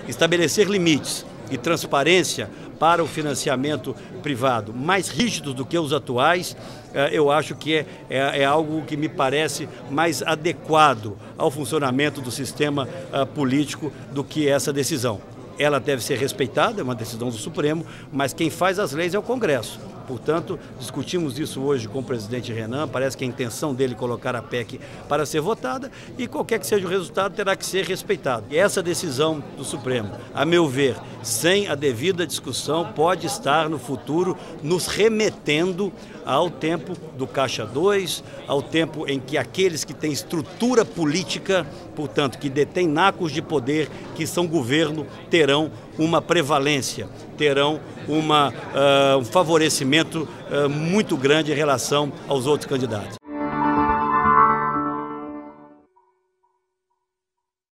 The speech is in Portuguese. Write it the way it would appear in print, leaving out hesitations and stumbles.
estabelecer limites e transparência para o financiamento privado mais rígidos do que os atuais, eu acho que é algo que me parece mais adequado ao funcionamento do sistema político do que essa decisão. Ela deve ser respeitada, é uma decisão do Supremo, mas quem faz as leis é o Congresso. Portanto, discutimos isso hoje com o presidente Renan, parece que a intenção dele é colocar a PEC para ser votada e qualquer que seja o resultado terá que ser respeitado. E essa decisão do Supremo, a meu ver, sem a devida discussão, pode estar no futuro nos remetendo ao tempo do Caixa 2, ao tempo em que aqueles que têm estrutura política, portanto, que detêm nacos de poder, que são governo, terão uma prevalência, terão um favorecimento muito grande em relação aos outros candidatos.